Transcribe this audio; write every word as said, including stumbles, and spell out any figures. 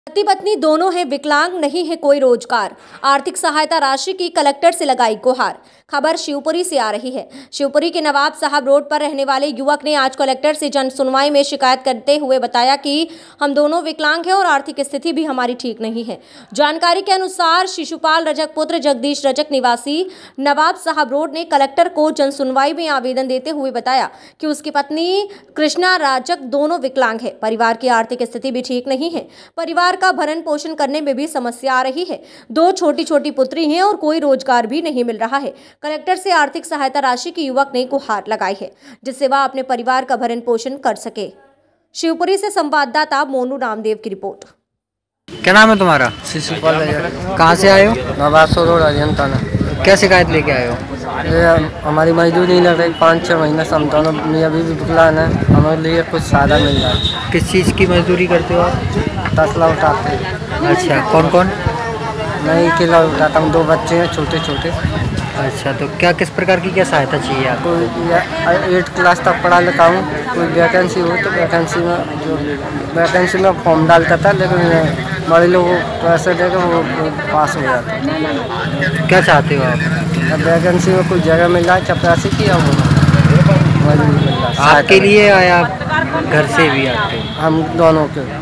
पति पत्नी दोनों हैं विकलांग, नहीं है कोई रोजगार। आर्थिक सहायता राशि की कलेक्टर से लगाई गुहार। खबर शिवपुरी से आ रही है। शिवपुरी के नवाब साहब रोड पर रहने वाले युवक ने आज कलेक्टर से जन सुनवाई में शिकायत करते हुए बताया कि हम दोनों विकलांग हैं और आर्थिक स्थिति भी हमारी ठीक नहीं है। जानकारी के अनुसार शिशुपाल रजक पुत्र जगदीश रजक निवासी नवाब साहब रोड ने कलेक्टर को जन सुनवाई में आवेदन देते हुए बताया कि उसकी पत्नी कृष्णा राजक दोनों विकलांग है। परिवार की आर्थिक स्थिति भी ठीक नहीं है। परिवार का भरण पोषण करने में भी समस्या आ रही है। दो छोटी छोटी पुत्री हैं और कोई रोजगार भी नहीं मिल रहा है। कलेक्टर से आर्थिक सहायता राशि की युवक ने गुहार लगाई है, जिससे वह अपने परिवार का भरण पोषण कर सके। शिवपुरी से संवाददाता मोनू रामदेव की रिपोर्ट। क्या नाम है तुम्हारा? शिशुपाल। कहाँ से आए हो? नवाब रोड अरियन थाना। क्या शिकायत लेके आए हो? ये हमारी मजदूरी नहीं लग रही, पाँच छः महीने से हम दोनों अभी भी विकलांग हैं। हमारे लिए कुछ साधन मिल रहा है। किस चीज़ की मजदूरी करते हो आप? तसला उठाते हैं। अच्छा, कौन कौन? नहीं, अकेला उठाता हूँ, दो बच्चे हैं छोटे छोटे। अच्छा, तो क्या किस प्रकार की क्या सहायता चाहिए आपको? कोई एट क्लास तक पढ़ा लिखा हूँ, कोई वैकेंसी हो तो वैकेंसी में जो वैकेंसी में फॉर्म डालता था, लेकिन बड़े लोग पैसे देकर वो पास हो जाते। क्या चाहते हो आप? वैकेंसी में कोई जगह मिल रहा है चपरासी की, या वो आपके लिए आया घर से भी आते? हम दोनों के।